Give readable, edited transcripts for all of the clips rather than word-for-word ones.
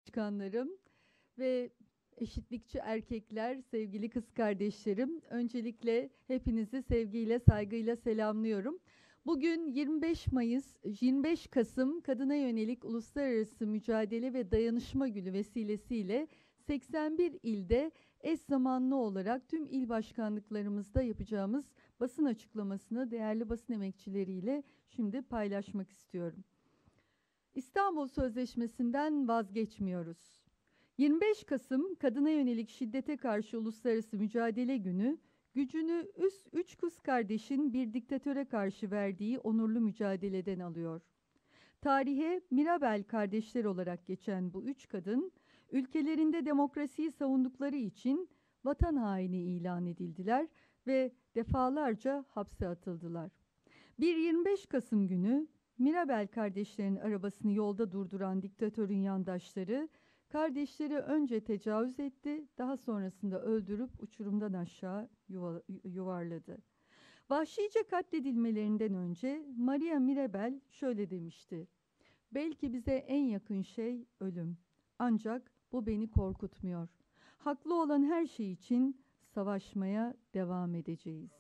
başkanlarım ve eşitlikçi erkekler, sevgili kız kardeşlerim. Öncelikle hepinizi sevgiyle, saygıyla selamlıyorum. Bugün 25 Kasım Kadına Yönelik Uluslararası Mücadele ve Dayanışma Günü vesilesiyle 81 ilde eş zamanlı olarak tüm il başkanlıklarımızda yapacağımız basın açıklamasını değerli basın emekçileriyle şimdi paylaşmak istiyorum. İstanbul Sözleşmesi'nden vazgeçmiyoruz. 25 Kasım Kadına Yönelik Şiddete Karşı Uluslararası Mücadele Günü, gücünü üç kız kardeşin bir diktatöre karşı verdiği onurlu mücadeleden alıyor. Tarihe Mirabel kardeşler olarak geçen bu üç kadın, ülkelerinde demokrasiyi savundukları için vatan haini ilan edildiler ve defalarca hapse atıldılar. Bir 25 Kasım günü Mirabel kardeşlerin arabasını yolda durduran diktatörün yandaşları, kardeşleri önce tecavüz etti, daha sonrasında öldürüp uçurumdan aşağı yuvarladı. Vahşice katledilmelerinden önce Maria Mirabel şöyle demişti: "Belki bize en yakın şey ölüm. Ancak bu beni korkutmuyor. Haklı olan her şey için savaşmaya devam edeceğiz."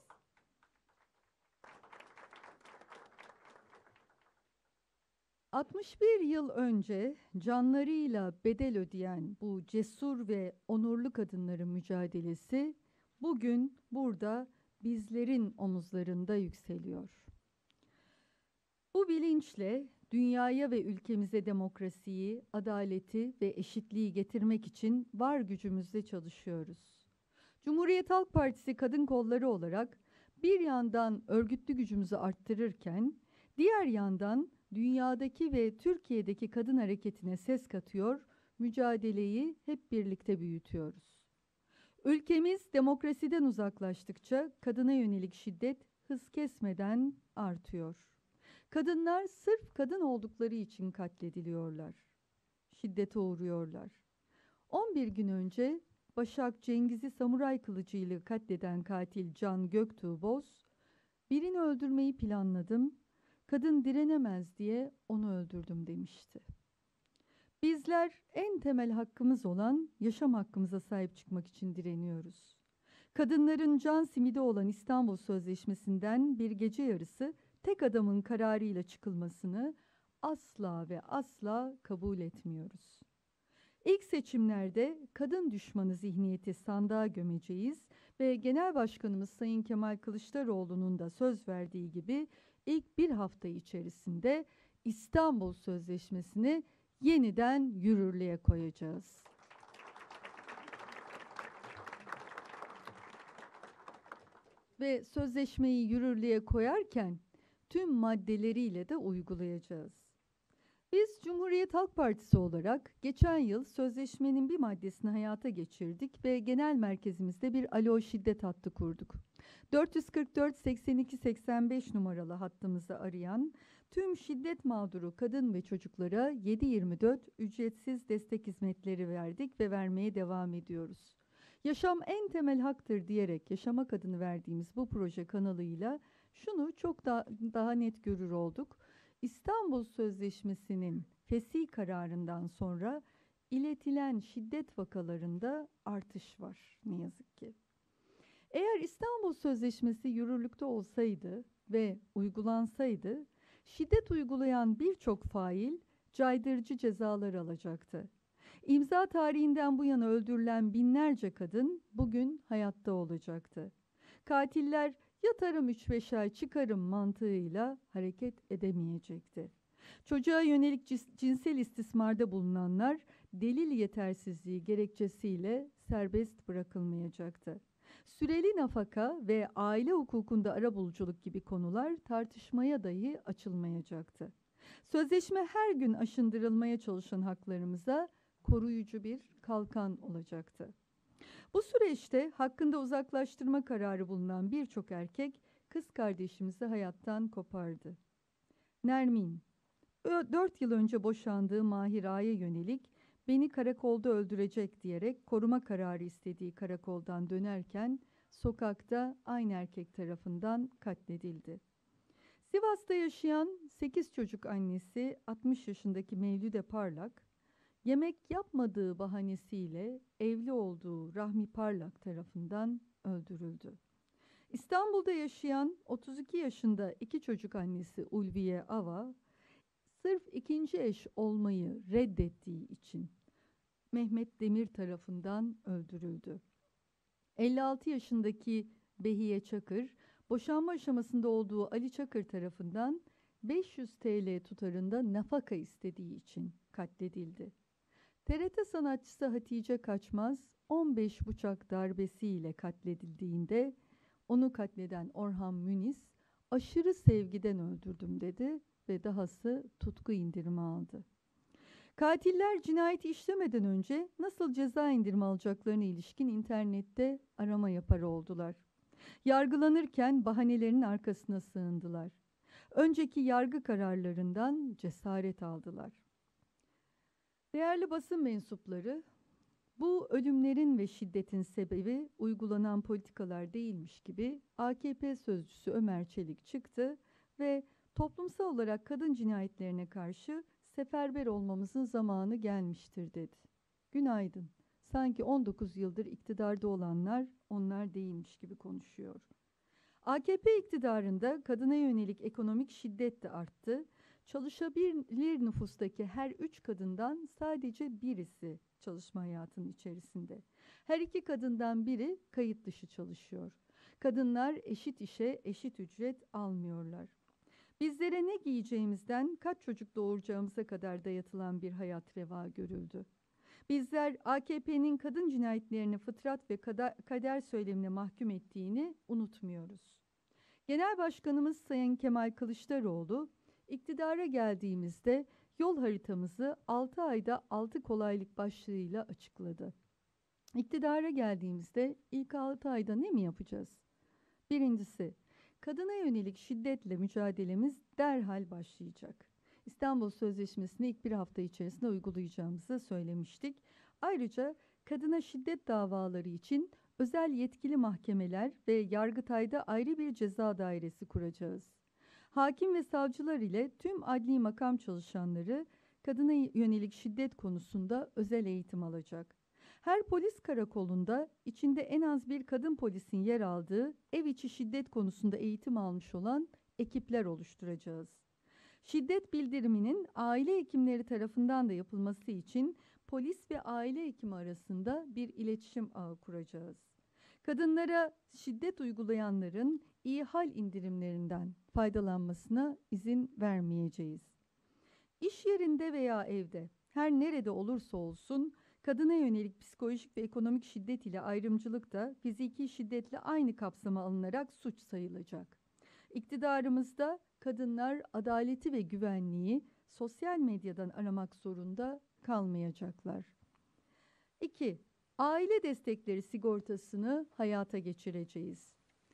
61 yıl önce canlarıyla bedel ödeyen bu cesur ve onurlu kadınların mücadelesi bugün burada bizlerin omuzlarında yükseliyor. Bu bilinçle dünyaya ve ülkemize demokrasiyi, adaleti ve eşitliği getirmek için var gücümüzle çalışıyoruz. Cumhuriyet Halk Partisi kadın kolları olarak bir yandan örgütlü gücümüzü arttırırken diğer yandan dünyadaki ve Türkiye'deki kadın hareketine ses katıyor, mücadeleyi hep birlikte büyütüyoruz. Ülkemiz demokrasiden uzaklaştıkça kadına yönelik şiddet hız kesmeden artıyor. Kadınlar sırf kadın oldukları için katlediliyorlar. Şiddete uğruyorlar. 11 gün önce Başak Cengiz'i samuray kılıcıyla katleden katil Can Göktuğ Boz, "Birini öldürmeyi planladım, kadın direnemez diye onu öldürdüm" demişti. Bizler en temel hakkımız olan yaşam hakkımıza sahip çıkmak için direniyoruz. Kadınların can simidi olan İstanbul Sözleşmesi'nden bir gece yarısı tek adamın kararıyla çıkılmasını asla ve asla kabul etmiyoruz. İlk seçimlerde kadın düşmanı zihniyeti sandığa gömeceğiz ve Genel Başkanımız Sayın Kemal Kılıçdaroğlu'nun da söz verdiği gibi ilk bir hafta içerisinde İstanbul Sözleşmesi'ni yeniden yürürlüğe koyacağız. Ve sözleşmeyi yürürlüğe koyarken tüm maddeleriyle de uygulayacağız. Biz Cumhuriyet Halk Partisi olarak geçen yıl sözleşmenin bir maddesini hayata geçirdik ve genel merkezimizde bir alo şiddet hattı kurduk. 444 82 85 numaralı hattımızı arayan tüm şiddet mağduru kadın ve çocuklara 7/24 ücretsiz destek hizmetleri verdik ve vermeye devam ediyoruz. Yaşam en temel haktır diyerek yaşamak adını verdiğimiz bu proje kanalıyla şunu çok daha net görür olduk. İstanbul Sözleşmesi'nin fesih kararından sonra iletilen şiddet vakalarında artış var ne yazık ki. Eğer İstanbul Sözleşmesi yürürlükte olsaydı ve uygulansaydı, şiddet uygulayan birçok fail caydırıcı cezalar alacaktı. İmza tarihinden bu yana öldürülen binlerce kadın bugün hayatta olacaktı. Katiller yatarım 3-5 ay çıkarım mantığıyla hareket edemeyecekti. Çocuğa yönelik cinsel istismarda bulunanlar delil yetersizliği gerekçesiyle serbest bırakılmayacaktı. Süreli nafaka ve aile hukukunda arabuluculuk gibi konular tartışmaya dahi açılmayacaktı. Sözleşme her gün aşındırılmaya çalışan haklarımıza koruyucu bir kalkan olacaktı. Bu süreçte hakkında uzaklaştırma kararı bulunan birçok erkek kız kardeşimizi hayattan kopardı. Nermin, 4 yıl önce boşandığı Mahir Ağa'ya yönelik beni karakolda öldürecek diyerek koruma kararı istediği karakoldan dönerken sokakta aynı erkek tarafından katledildi. Sivas'ta yaşayan 8 çocuk annesi 60 yaşındaki Mevlüde Parlak, yemek yapmadığı bahanesiyle evli olduğu Rahmi Parlak tarafından öldürüldü. İstanbul'da yaşayan 32 yaşında iki çocuk annesi Ulviye Ava, sırf ikinci eş olmayı reddettiği için Mehmet Demir tarafından öldürüldü. 56 yaşındaki Behiye Çakır, boşanma aşamasında olduğu Ali Çakır tarafından 500 TL tutarında nafaka istediği için katledildi. TRT sanatçısı Hatice Kaçmaz 15 bıçak darbesiyle katledildiğinde onu katleden Orhan Müniz aşırı sevgiden öldürdüm dedi ve dahası tutku indirimi aldı. Katiller cinayeti işlemeden önce nasıl ceza indirimi alacaklarına ilişkin internette arama yapar oldular. Yargılanırken bahanelerinin arkasına sığındılar. Önceki yargı kararlarından cesaret aldılar. Değerli basın mensupları, bu ölümlerin ve şiddetin sebebi uygulanan politikalar değilmiş gibi AKP sözcüsü Ömer Çelik çıktı ve toplumsal olarak kadın cinayetlerine karşı seferber olmamızın zamanı gelmiştir dedi. Günaydın. Sanki 19 yıldır iktidarda olanlar onlar değilmiş gibi konuşuyor. AKP iktidarında kadına yönelik ekonomik şiddet de arttı. Çalışabilir nüfustaki her 3 kadından sadece birisi çalışma hayatının içerisinde. Her 2 kadından biri kayıt dışı çalışıyor. Kadınlar eşit işe eşit ücret almıyorlar. Bizlere ne giyeceğimizden kaç çocuk doğuracağımıza kadar dayatılan bir hayat reva görüldü. Bizler AKP'nin kadın cinayetlerini fıtrat ve kader söylemine mahkum ettiğini unutmuyoruz. Genel Başkanımız Sayın Kemal Kılıçdaroğlu, iktidara geldiğimizde yol haritamızı 6 ayda 6 kolaylık başlığıyla açıkladı. İktidara geldiğimizde ilk 6 ayda ne mi yapacağız? Birincisi, kadına yönelik şiddetle mücadelemiz derhal başlayacak. İstanbul Sözleşmesi'ni ilk bir hafta içerisinde uygulayacağımızı söylemiştik. Ayrıca kadına şiddet davaları için özel yetkili mahkemeler ve Yargıtay'da ayrı bir ceza dairesi kuracağız. Hakim ve savcılar ile tüm adli makam çalışanları kadına yönelik şiddet konusunda özel eğitim alacak. Her polis karakolunda içinde en az bir kadın polisin yer aldığı ev içi şiddet konusunda eğitim almış olan ekipler oluşturacağız. Şiddet bildiriminin aile hekimleri tarafından da yapılması için polis ve aile hekimi arasında bir iletişim ağı kuracağız. Kadınlara şiddet uygulayanların iyi hal indirimlerinden faydalanmasına izin vermeyeceğiz. İş yerinde veya evde, her nerede olursa olsun kadına yönelik psikolojik ve ekonomik şiddet ile ayrımcılık da fiziki şiddetle aynı kapsama alınarak suç sayılacak. İktidarımızda kadınlar adaleti ve güvenliği sosyal medyadan aramak zorunda kalmayacaklar. 2. Aile destekleri sigortasını hayata geçireceğiz.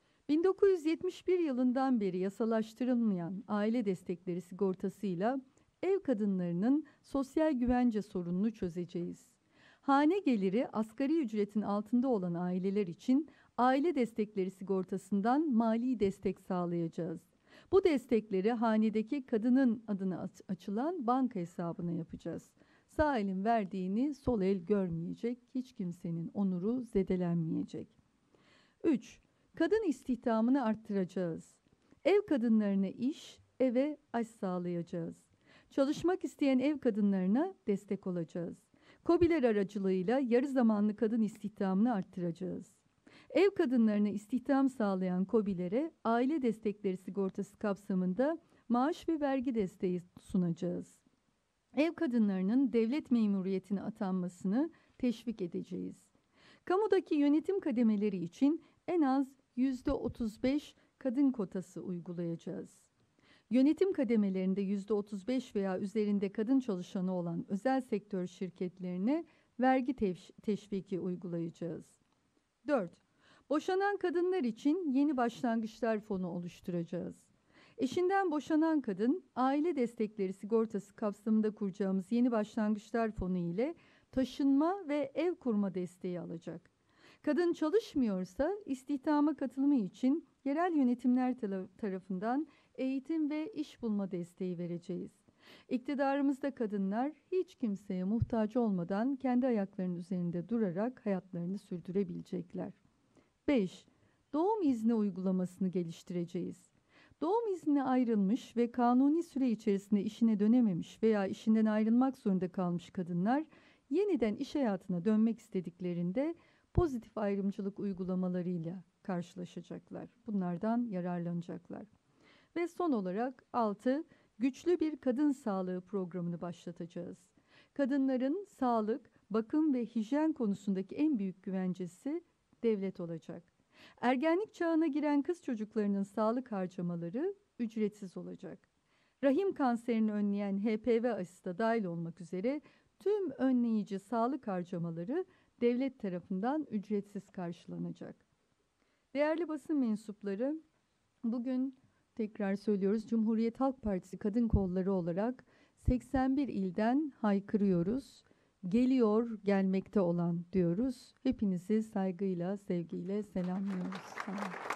1971 yılından beri yasalaştırılmayan aile destekleri sigortasıyla ev kadınlarının sosyal güvence sorununu çözeceğiz. Hane geliri asgari ücretin altında olan aileler için aile destekleri sigortasından mali destek sağlayacağız. Bu destekleri hanedeki kadının adına açılan banka hesabına yapacağız. Sağ elin verdiğini sol el görmeyecek, hiç kimsenin onuru zedelenmeyecek. 3. Kadın istihdamını arttıracağız. Ev kadınlarına iş, eve aş sağlayacağız. Çalışmak isteyen ev kadınlarına destek olacağız. KOBİ'ler aracılığıyla yarı zamanlı kadın istihdamını arttıracağız. Ev kadınlarına istihdam sağlayan KOBİ'lere aile destekleri sigortası kapsamında maaş ve vergi desteği sunacağız. Ev kadınlarının devlet memuriyetine atanmasını teşvik edeceğiz. Kamudaki yönetim kademeleri için en az %35 kadın kotası uygulayacağız. Yönetim kademelerinde %35 veya üzerinde kadın çalışanı olan özel sektör şirketlerine vergi teşviki uygulayacağız. 4. Boşanan kadınlar için yeni başlangıçlar fonu oluşturacağız. Eşinden boşanan kadın, aile destekleri sigortası kapsamında kuracağımız yeni başlangıçlar fonu ile taşınma ve ev kurma desteği alacak. Kadın çalışmıyorsa istihdama katılımı için yerel yönetimler tarafından eğitim ve iş bulma desteği vereceğiz. İktidarımızda kadınlar hiç kimseye muhtaç olmadan kendi ayaklarının üzerinde durarak hayatlarını sürdürebilecekler. 5. Doğum izni uygulamasını geliştireceğiz. Doğum iznine ayrılmış ve kanuni süre içerisinde işine dönememiş veya işinden ayrılmak zorunda kalmış kadınlar yeniden iş hayatına dönmek istediklerinde pozitif ayrımcılık uygulamalarıyla karşılaşacaklar. Bunlardan yararlanacaklar. Ve son olarak 6. Güçlü bir kadın sağlığı programını başlatacağız. Kadınların sağlık, bakım ve hijyen konusundaki en büyük güvencesi devlet olacak. Ergenlik çağına giren kız çocuklarının sağlık harcamaları ücretsiz olacak. Rahim kanserini önleyen HPV aşısı da dahil olmak üzere tüm önleyici sağlık harcamaları devlet tarafından ücretsiz karşılanacak. Değerli basın mensupları, bugün tekrar söylüyoruz, Cumhuriyet Halk Partisi kadın kolları olarak 81 ilden haykırıyoruz. Geliyor, gelmekte olan diyoruz. Hepinizi saygıyla, sevgiyle selamlıyoruz. Sağ olun.